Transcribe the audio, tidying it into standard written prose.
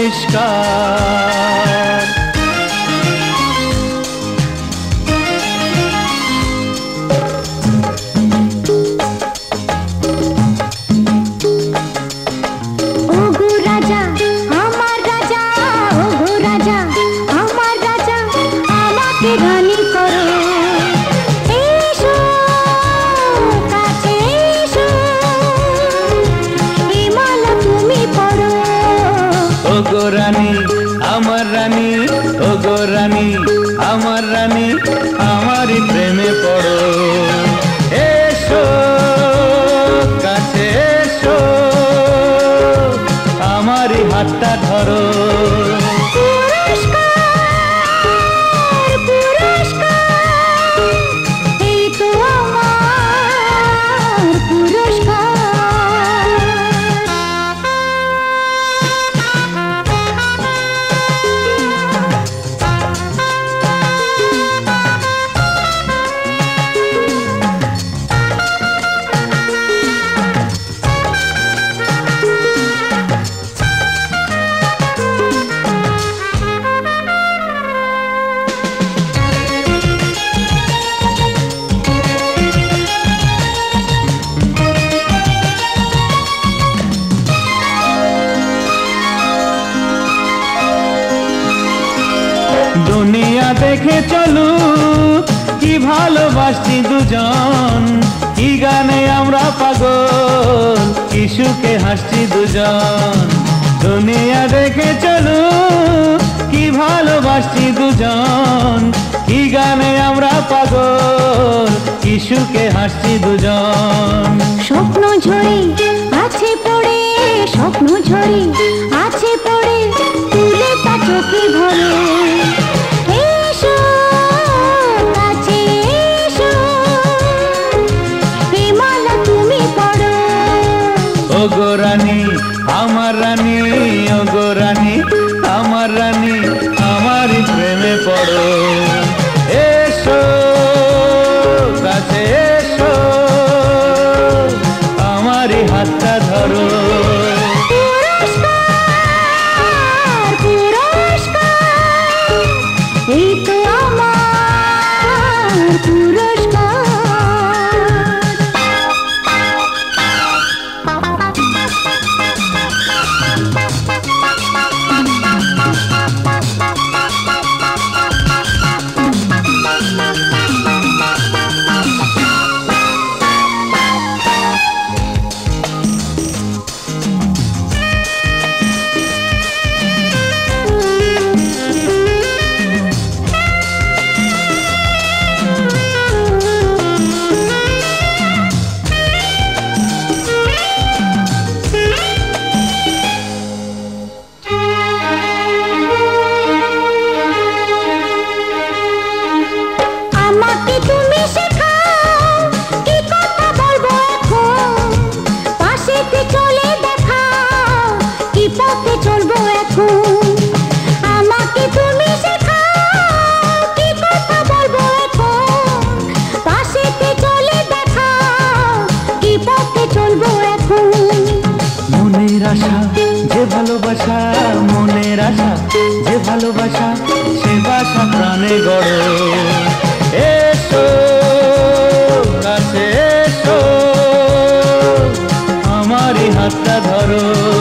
পরিষ্কার। ওগো রানী আমার রানী, ওগো রানী আমার রানী, আমারই প্রেমে পড়ো। এসো কাছে এসো, আমারই হাতটা ধরো। দুনিয়া দেখে চলু কি ভালোবাসছি দুজন, কি গানে আমরা পাগল, কি সুখে হাসছি দুজন। দুনিয়া দেখে চলু কি ভালোবাসছি দুজন, কি গানে আমরা পাগল, কি সুখে হাসছি দুজন। স্বপ্ন ঝরে আছে পড়ে, স্বপ্ন ঝরে আছে পড়ে, তুলে তা চোখে ভরে। এসো কাছে এসো, প্রেমালা তুমি পড়ো। ওগো রানী আমার রানী, ওগো রানী আমার রানী, আমারই প্রেমে পড়ো। এসো কাছে এসো, আমারই হাতটা ধরো। এই তো আমার পুরস্কার। আশা যে ভালোবাসা, মনের আশা যে ভালোবাসা, সে বাসা প্রাণে গড়ো। এসো কাছে এসো, আমারই হাতটা ধরো।